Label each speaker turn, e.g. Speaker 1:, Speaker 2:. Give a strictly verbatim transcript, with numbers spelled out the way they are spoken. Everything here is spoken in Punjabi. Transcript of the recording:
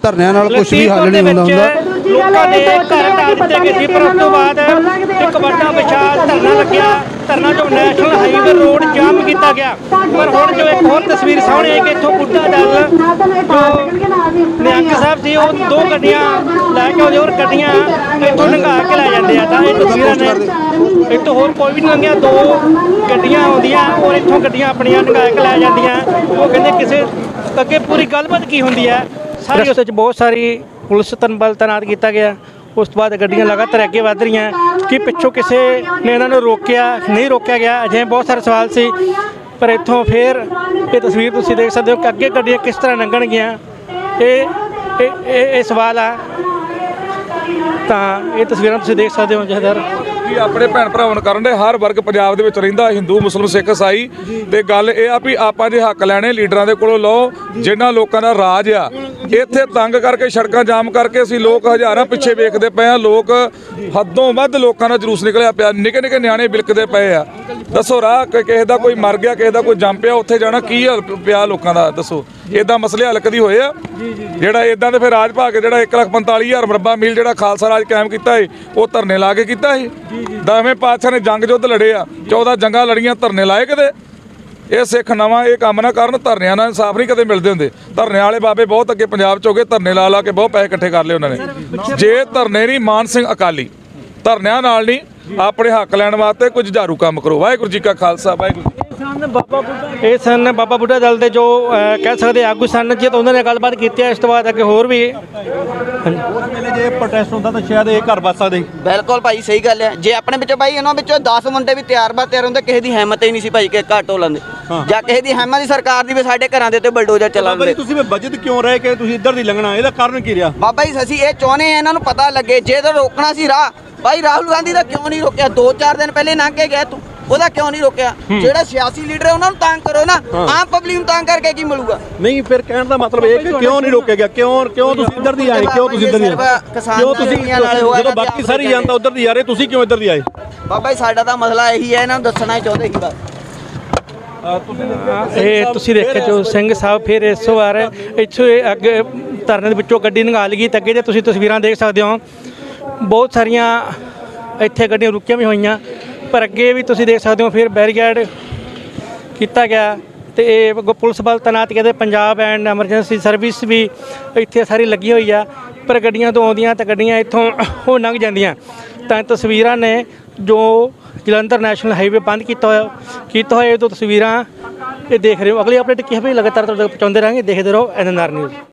Speaker 1: ਧਰਨਿਆਂ ਨਾਲ ਕੁਝ ਵੀ ਹੱਲ ਨਹੀਂ ਹੁੰਦਾ ਹੁੰਦਾ।
Speaker 2: ਲੋਕਾਂ ਦੇ ਘਰ ਢਾਹ ਦਿੱਤੇ ਗਏ ਸੀ, ਪਰ ਉਸ ਤੋਂ ਬਾਅਦ ਇੱਕ ਵੱਡਾ ਵਿਸ਼ਾਲ ਧਰਨਾ ਲੱਗਿਆ। ਧਰਨਾ ਜੋ ਨੈਸ਼ਨਲ ਹਾਈਵੇ ਰੋਡ ਜਾਮ ਕੀਤਾ ਗਿਆ। ਪਰ ਹੁਣ ਜੋ ਇੱਕ ਹੋਰ ਤਸਵੀਰ ਸਾਹਮਣੇ ਆਈ ਕਿ ਇੱਥੋਂ ਬੁੱਢਾ ਦਲ ਜੋ ਨਿਹੰਗ ਸਾਹਿਬ ਸੀ ਉਹ ਦੋ ਗੱਡੀਆਂ ਲੈ ਕੇ ਆਉਂਦੇ, ਹੋਰ ਗੱਡੀਆਂ ਇੱਥੋਂ ਲੰਘਾ ਕੇ ਲੈ ਜਾਂਦੇ ਆ। ਤਾਂ ਇਹ ਤਸਵੀਰਾਂ ਨੇ ਇੱਥੋਂ ਹੋਰ ਕੋਈ ਵੀ ਨਹੀਂ ਲੰਘਿਆ, ਦੋ ਗੱਡੀਆਂ ਆਉਂਦੀਆਂ ਔਰ ਇੱਥੋਂ ਗੱਡੀਆਂ ਆਪਣੀਆਂ ਲੰਘਾ ਕੇ ਲੈ ਜਾਂਦੀਆਂ। ਉਹ ਕਹਿੰਦੇ ਕਿਸੇ ਅੱਗੇ ਪੂਰੀ ਗੱਲਬਾਤ ਕੀ ਹੁੰਦੀ ਹੈ ਸਾਰੀ ਉਸ ਵਿੱਚ ਬਹੁਤ ਸਾਰੀ ਪੁਲਿਸ ਬਲ ਤੈਨਾਤ ਕੀਤਾ ਗਿਆ। ਉਸ ਤੋਂ ਬਾਅਦ ਗੱਡੀਆਂ ਲਗਾਤਾਰ ਅੱਗੇ ਵੱਧ ਰਹੀਆਂ ਕਿ ਪਿੱਛੋਂ ਕਿਸੇ ਨੇ ਇਹਨਾਂ ਨੂੰ ਰੋਕਿਆ ਨਹੀਂ ਰੋਕਿਆ ਗਿਆ, ਅਜਿਹੇ ਬਹੁਤ ਸਾਰੇ ਸਵਾਲ ਸੀ। ਪਰ ਇੱਥੋਂ ਫਿਰ ਇਹ ਤਸਵੀਰ ਤੁਸੀਂ ਦੇਖ ਸਕਦੇ ਹੋ ਕਿ ਅੱਗੇ ਗੱਡੀਆਂ ਕਿਸ ਤਰ੍ਹਾਂ ਲੰਘਣਗੀਆਂ, ਇਹ ਇਹ ਇਹ ਸਵਾਲ ਆ। ਤਾਂ ਇਹ ਤਸਵੀਰਾਂ ਤੁਸੀਂ ਦੇਖ ਸਕਦੇ ਹੋ ਜਹਦਰ
Speaker 3: ਕਿ ਆਪਣੇ ਭੈਣ ਭਰਾਵਾਂ ਕਰਨ ਦੇ ਹਰ ਵਰਗ ਪੰਜਾਬ ਦੇ ਵਿੱਚ ਰਹਿੰਦਾ, ਹਿੰਦੂ ਮੁਸਲਿਮ ਸਿੱਖ ਈਸਾਈ। ਤੇ ਗੱਲ ਇਹ ਆ ਵੀ ਆਪਾਂ ਜੇ ਹੱਕ ਲੈਣੇ ਲੀਡਰਾਂ ਦੇ ਕੋਲੋਂ ਲਓ, ਜਿਨ੍ਹਾਂ ਲੋਕਾਂ ਦਾ ਰਾਜ ਆ। ਇੱਥੇ ਤੰਗ ਕਰਕੇ ਸੜਕਾਂ ਜਾਮ ਕਰਕੇ ਅਸੀਂ ਲੋਕ ਹਜ਼ਾਰਾਂ ਪਿੱਛੇ ਵੇਖਦੇ ਪਏ ਆ। ਲੋਕ ਹੱਦੋਂ ਵੱਧ ਲੋਕਾਂ ਦਾ ਜਲੂਸ ਨਿਕਲਿਆ ਪਿਆ, ਨਿੱਕੇ ਨਿੱਕੇ ਨਿਆਣੇ ਬਿਲਕਦੇ ਪਏ ਆ। ਦੱਸੋ ਰਾਹ ਕਿਸੇ ਦਾ ਕੋਈ ਮਰ ਗਿਆ, ਕਿਸੇ ਦਾ ਕੋਈ ਜੰਮ ਪਿਆ, ਉੱਥੇ ਜਾਣਾ ਕੀ ਹਾਲ ਪਿਆ ਲੋਕਾਂ ਦਾ, ਦੱਸੋ ਇੱਦਾਂ ਮਸਲੇ ਹੱਲ ਕਦੀ ਹੋਏ ਆ? ਜਿਹੜਾ ਇੱਦਾਂ ਦੇ ਫਿਰ ਰਾਜ ਭਾਗ ਜਿਹੜਾ ਇੱਕ ਲੱਖ ਪੰਤਾਲੀ ਹਜ਼ਾਰ ਮਰਬਾ ਮੀਲ ਜਿਹੜਾ ਖਾਲਸਾ ਰਾਜ ਕਾਇਮ ਕੀਤਾ ਹੈ ਉਹ ਧਰਨੇ ਲਾ ਕੇ ਕੀਤਾ ਸੀ। ਦਸਵੇਂ ਪਾਤਸ਼ਾਹ ਨੇ ਜੰਗ ਯੁੱਧ ਲੜੇ ਆ, ਚੌਦਾਂ ਜੰਗਾਂ ਲੜੀਆਂ, ਧਰਨੇ ਲਾਏ ਕਿਤੇ? ਇਹ ਸਿੱਖ ਨਵਾਂ ਇਹ ਕੰਮ ਨਾ ਕਰਨ, ਧਰਨਿਆਂ ਨਾਲ ਇਨਸਾਫ ਨਹੀਂ ਕਦੇ ਮਿਲਦੇ ਹੁੰਦੇ। ਧਰਨੇ ਵਾਲੇ ਬਾਬੇ ਬਹੁਤ ਅੱਗੇ ਪੰਜਾਬ 'ਚ ਹੋ ਗਏ, ਧਰਨੇ ਲਾ ਲਾ ਕੇ ਬਹੁਤ ਪੈਸੇ ਇਕੱਠੇ ਕਰ ਲਏ ਉਹਨਾਂ ਨੇ। ਜੇ ਧਰਨੇ ਨਹੀਂ, ਮਾਨ ਸਿੰਘ ਅਕਾਲੀ ਧਰਨਿਆਂ ਨਾਲ ਨਹੀਂ, ਆਪਣੇ ਹੱਕ ਲੈਣ ਵਾਸਤੇ ਕੁਝ ਝਾਰੂ ਕੰਮ ਕਰੋ। ਵਾਹਿਗੁਰੂ ਜੀ ਕਾ ਖਾਲਸਾ, ਵਾਹਿਗੁਰੂ।
Speaker 2: ਇਹ ਸਨ ਬਾਬਾ ਬੁੱਢਾ ਦਲ ਦੇ ਜੋ ਕਹਿ ਸਕਦੇ ਆਗੂ ਸਨ ਜੀ, ਤਾਂ ਉਹਨਾਂ ਨੇ ਗੱਲਬਾਤ ਕੀਤੀ। ਇਸ ਤੋਂ ਬਾਅਦ ਅੱਗੇ ਹੋਰ ਵੀ
Speaker 4: ਜੇ ਪ੍ਰੋਟੈਸਟ ਹੁੰਦਾ ਤਾਂ ਸ਼ਾਇਦ ਇਹ ਘਰ ਵੱਸ ਸਕਦੇ।
Speaker 5: ਬਿਲਕੁਲ ਭਾਈ, ਸਹੀ ਗੱਲ ਹੈ। ਜੇ ਆਪਣੇ ਵਿੱਚੋਂ ਭਾਈ ਇਹਨਾਂ ਵਿੱਚੋਂ ਦਸ ਮੁੰਡੇ ਵੀ ਤਿਆਰ ਬਾ ਤਿਆਰ ਹੁੰਦੇ, ਕਿਸੇ ਦੀ ਹਿੰਮਤ ਹੀ ਨਹੀਂ ਸੀ ਭਾਈ ਕਿ ਘੱਟ ਹੋ ਲੈਂਦੇ, ਜਾਂ ਕਿਸੇ ਦੀ ਹਿੰਮਤ ਦੀ ਸਰਕਾਰ ਦੀ ਵੀ ਸਾਡੇ ਘਰਾਂ ਦੇ ਉੱਤੇ ਬਲਡੋਜ਼ਰ ਚਲਾਉਂਦੇ।
Speaker 4: ਤੁਸੀਂ ਬਜਟ ਕਿਉਂ ਰਹੇ ਕਿ ਤੁਸੀਂ ਇੱਧਰ ਦੀ ਲੰਘਣਾ, ਇਹਦਾ ਕਾਰਨ ਕੀ ਰਿਹਾ?
Speaker 5: ਬਾਬਾ ਜੀ ਅਸੀਂ ਇਹ ਚਾਹੁੰਦੇ ਆ ਇਹਨਾਂ ਨੂੰ ਪਤਾ ਲੱਗੇ, ਜੇ ਤਾਂ ਰੋਕਣਾ ਸੀ ਰਾਹ ਭਾਈ ਰਾਹੁਲ ਗਾਂਧੀ ਦਾ ਕਿਉਂ ਨਹੀਂ ਰੋਕਿਆ? ਦੋ ਚਾਰ ਦਿਨ ਪਹਿਲੇ ਲੰਘ ਕੇ ਗਿਆ ਤੂੰ, ਉਹਦਾ ਕਿਉਂ ਨਹੀਂ ਰੋਕਿਆ? ਜਿਹੜਾ ਸਿਆਸੀ ਲੀਡਰ ਹੈ ਉਹਨਾਂ ਨੂੰ ਤੰਗ ਕਰੋ ਨਾ, ਆਮ ਪਬਲਿਕ ਨੂੰ ਤੰਗ ਕਰਕੇ ਕੀ ਮਿਲੂਗਾ?
Speaker 4: ਨਹੀਂ, ਫਿਰ ਕਹਿਣ ਦਾ ਮਤਲਬ ਇਹ ਕਿ ਕਿਉਂ ਨਹੀਂ ਰੋਕਿਆ ਗਿਆ? ਕਿਉਂ ਕਿਉਂ ਤੁਸੀਂ ਇੱਧਰ ਦੀ ਆਏ? ਕਿਉਂ ਤੁਸੀਂ ਇੱਧਰ ਦੀ ਆਏ? ਕਿਉਂ ਤੁਸੀਂ ਜਦੋਂ ਬਾਕੀ ਸਾਰੀ ਜਨਤਾ ਉੱਧਰ ਦੀ ਆ ਰਹੀ, ਤੁਸੀਂ ਕਿਉਂ ਇੱਧਰ ਦੀ ਆਏ? ਬਾਬਾ ਜੀ ਸਾਡਾ ਤਾਂ ਮਸਲਾ ਇਹੀ ਹੈ, ਇਹਨਾਂ ਨੂੰ ਦੱਸਣਾ ਹੀ ਚਾਹੁੰਦੇ ਸੀ ਬਸ।
Speaker 2: ਇਹ ਤੁਸੀਂ ਦੇਖਿਆ ਜੋ ਸਿੰਘ ਸਾਹਿਬ ਫਿਰ ਇਸ ਵਾਰ ਇੱਥੋਂ ਅੱਗੇ ਧਰਨੇ ਦੇ ਵਿੱਚੋਂ ਗੱਡੀ ਲੰਘਾ ਲਈ ਤੇ ਅੱਗੇ ਜੇ ਤੁਸੀਂ ਤਸਵੀਰਾਂ ਦੇਖ ਸਕਦੇ ਹੋ ਬਹੁਤ ਸਾਰੀਆਂ ਇੱਥੇ ਗੱਡੀਆਂ ਰੁਕੀਆਂ ਵੀ ਹੋਈਆਂ, ਪਰ ਅੱਗੇ ਵੀ ਤੁਸੀਂ ਦੇਖ ਸਕਦੇ ਹੋ ਫਿਰ ਬੈਰੀਕੇਡ ਕੀਤਾ ਗਿਆ। ਤੇ ਇਹ ਪੁਲਿਸ ਬਲ ਤੈਨਾਤ ਕਰਦੇ, ਪੰਜਾਬ ਐਂਡ ਐਮਰਜੈਂਸੀ ਸਰਵਿਸ ਵੀ ਇੱਥੇ ਸਾਰੀ ਲੱਗੀ ਹੋਈ ਆ। ਪਰ ਗੱਡੀਆਂ ਤੋਂ ਆਉਂਦੀਆਂ ਤਾਂ ਗੱਡੀਆਂ ਇੱਥੋਂ ਉਹ ਲੰਘ ਜਾਂਦੀਆਂ। ਤਾਂ ਤਸਵੀਰਾਂ ਨੇ ਜੋ ਜਲੰਧਰ ਨੈਸ਼ਨਲ ਹਾਈਵੇ ਬੰਦ ਕੀਤਾ ਹੋਇਆ ਕੀਤਾ ਹੋਇਆ ਇਹ ਤੋਂ ਤਸਵੀਰਾਂ ਇਹ ਦੇਖ ਰਹੇ ਹੋ। ਅਗਲੀ ਅਪਡੇਟ ਕੀ ਹੈ ਵੀ ਲਗਾਤਾਰ ਤੁਹਾਡੇ ਤੱਕ ਪਹੁੰਚਾਉਂਦੇ ਰਹਾਂਗੇ। ਦੇਖਦੇ ਰਹੋ ਐਨ ਐਨ ਆਰ ਨਿਊਜ਼।